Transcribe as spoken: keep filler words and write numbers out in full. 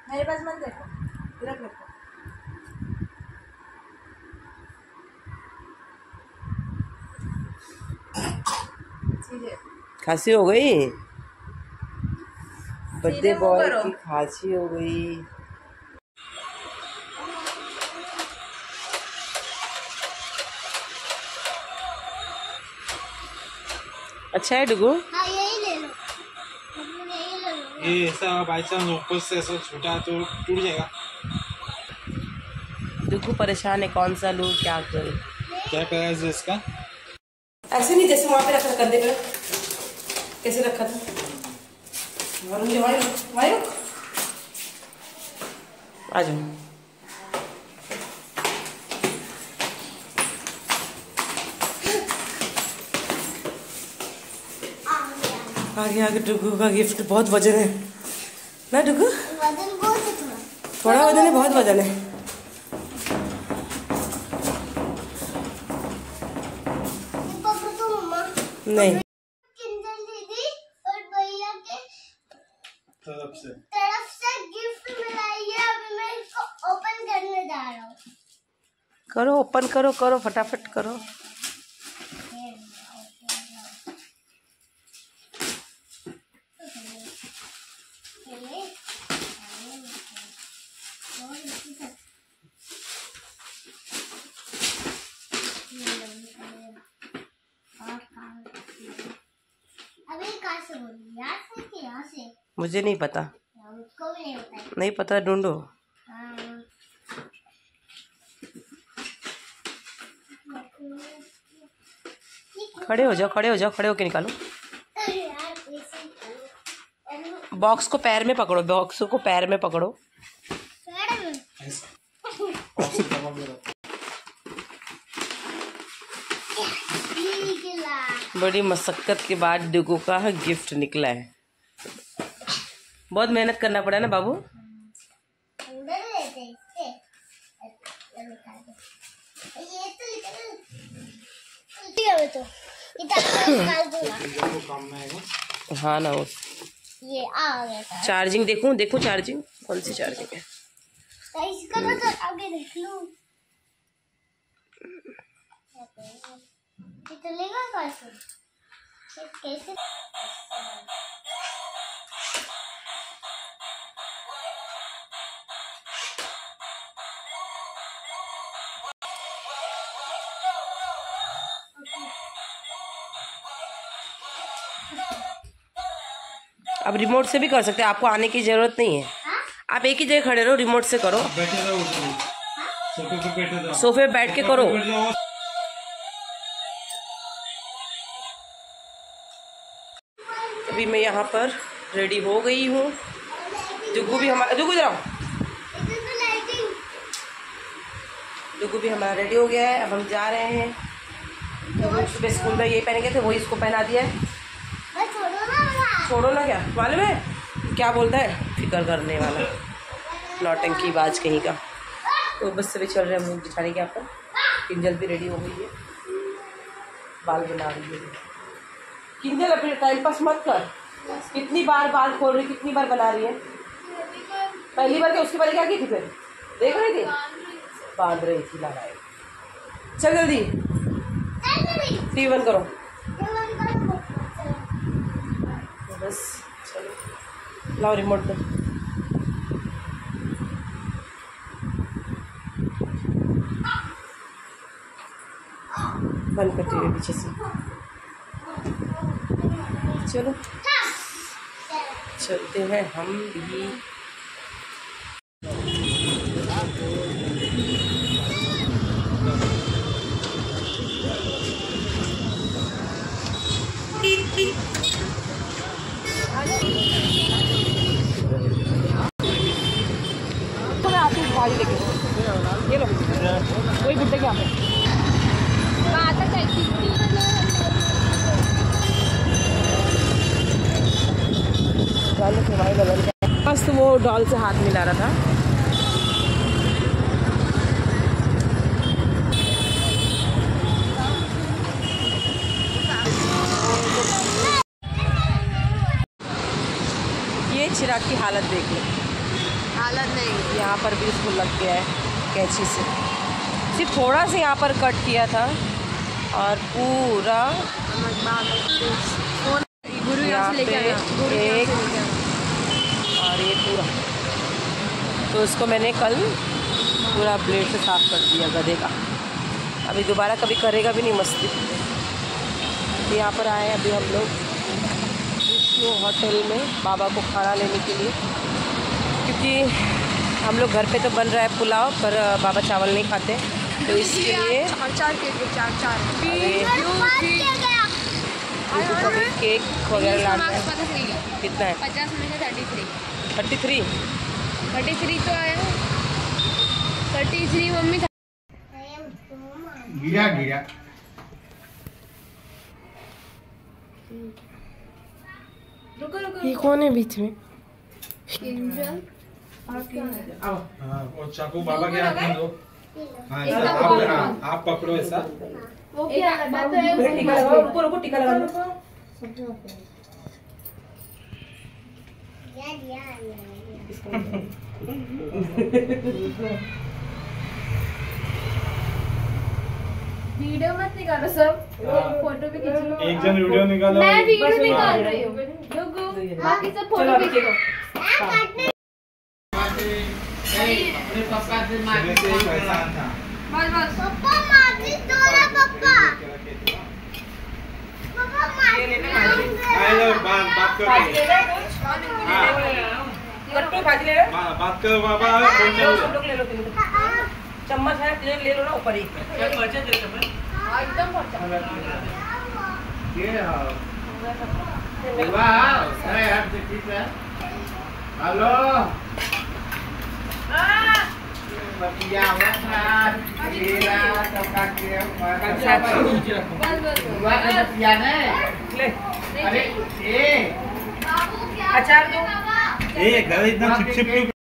मेरे पास मत देखो, इधर देखो। खांसी हो गई, बर्थडे बॉय की खांसी हो गई। अच्छा है डुगू? हाँ यही ले लो, यही ले लो। ये ऐसा बाई चांस ऊपर से ऐसा छोटा तो टूट जाएगा। डुगू परेशान है, कौन सा लूं, क्या करूं? क्या प्राइस है इसका? ऐसे नहीं जैसे वहाँ पे रखा कंधे पे, कैसे रखा था? वहीं वहीं रुक, आ जाओ। आगे आगे डुगू का गिफ्ट, बहुत वजन है ना डुगू? वजन बहुत है, थोड़ा थोड़ा वजन है, बहुत वजन है। नहीं, किंजल दीदी और भैया के तरफ से तरफ से गिफ्ट मिला है। अभी मैं इसको ओपन करने जा रहा हूँ। करो ओपन करो, करो फटाफट करो। अभी कहाँ से बोली, यहाँ से कि यहाँ से? मुझे नहीं पता, उसको भी नहीं पता। नहीं पता, ढूंढो। हाँ। खड़े हो जाओ, खड़े हो जाओ, खड़े होके निकालो। बॉक्स को पैर में पकड़ो, बॉक्स को पैर में पकड़ो। बड़ी मशक्कत के बाद डुगू का गिफ्ट निकला है। बहुत मेहनत करना पड़ा ना बाबू? तो हाँ ना, उस ये आ गया था। चार्जिंग देखूं, देखूं चार्जिंग, कौन सी चार्जिंग है? इसका तो आगे देख लूं। ये चलेगा कैसे? कैसे? अब रिमोट से भी कर सकते हैं, आपको आने की जरूरत नहीं है। हा? आप एक ही जगह खड़े रहो, रिमोट से करो। बैठे रहो, सोफे पे बैठे रहो, सोफे पे बैठ के करो। अभी मैं यहाँ पर रेडी हो गई हूँ। डुगू भी हमारा, डुगू जाओ, डुगू भी हमारा रेडी हो गया है। अब हम जा रहे हैं। तो सुबह स्कूल में ये पहन गए थे, वही इसको पहना दिया है। छोड़ो ना, क्या मालूम है क्या बोलता है? फिक्र करने वाला नौटंकी बाज कहीं का। तो बस से भी चल रहे हैं मुँह दिखाने के। यहाँ पर किंजल भी रेडी हो गई है, बाल बना रही है। किंजल अपने टाइम पास मत कर, कितनी बार बाल खोल रही, कितनी बार बना रही है। पहली बार क्या, उसके बाद क्या की थी? फिर देख रही थी, बांध रही थी, लगाए। चल जल्दी टीवी बंद करो। बस चलो, लाओ रिमोट पे। बंद करती है पीछे से। चलो चलते हैं हम भी। तो मैं आती हूँ भाई लेके, ये लो वही गुड्डे के यहाँ पे। बस वो डॉल से हाथ मिला रहा था। ये चिराग की हालत देख लो। हालत नहीं। यहाँ पर भी उसको लग गया है कैंची से, सिर्फ थोड़ा सा यहाँ पर कट किया था और पूरा गुरु यहाँ पे एक और ये पूरा। तो इसको मैंने कल पूरा ब्लेड से साफ कर दिया गधे का, अभी दोबारा कभी करेगा भी नहीं मस्ती। तो यहाँ पर आए अभी हम लोग विष्णु होटल में बाबा को खाना लेने के लिए, क्योंकि हम लोग घर पे तो बन रहा है पुलाव, पर बाबा चावल नहीं खाते, तो इसके लिए चार चार केक चार चार तो भी केक वगैरह लाना है। कितना है? पचास में से thirty three thirty three thirty three तो आया, थर्टी थ्री मम्मी। गिरा गिरा रुको रुको। ये कौन है बीच में? किंजल हाँ, और चाकू बाबा के हाथ में दो। हाँ, एकदम ऐसा खोल आप हाँ, आप पकड़ो ऐसा। वो क्या मैं तो ये टीका लगाओ, रुको रुको टीका लगा लो। दिया दिया वीडियो मत निकालो सब, फोटो भी खींच लो। एक जन वीडियो निकालो। मैं वीडियो निकाल रही हूँ, बाकी सब फोटो खींच लो। अपने पापा से मेरे से एक एहसान था। बस बस पप्पा माची तोड़ा पप्पा पप्पा माची आए लो, बात बात करो। कट्टू भाजी ले लो, बा- बात करो बाबा। सब लोग ले लो, चम्मच है प्लेट ले लो ना ऊपर ही। हाँ, एकदम खर्चा। ये वाह अरे यार ठीक है। हेलो बतिया हुआ था तेरा सबका के बस बस हुआ था बतिया ने ले अरे ए बाबू क्या अचार दो। ए घर इतना चिपचिप क्यों